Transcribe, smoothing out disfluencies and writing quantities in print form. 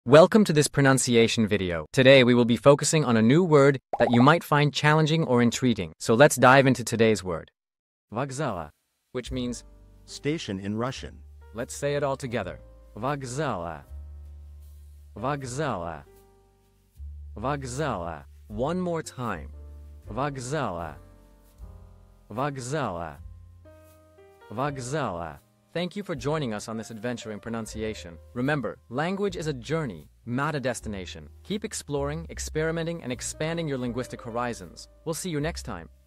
Welcome to this pronunciation video. Today we will be focusing on a new word that you might find challenging or intriguing. So let's dive into today's word. Вокзала, which means station in Russian. Let's say it all together. Вокзала. Вокзала. Вокзала. One more time. Вокзала. Вокзала. Вокзала. Thank you for joining us on this adventure in pronunciation. Remember, language is a journey, not a destination. Keep exploring, experimenting, and expanding your linguistic horizons. We'll see you next time.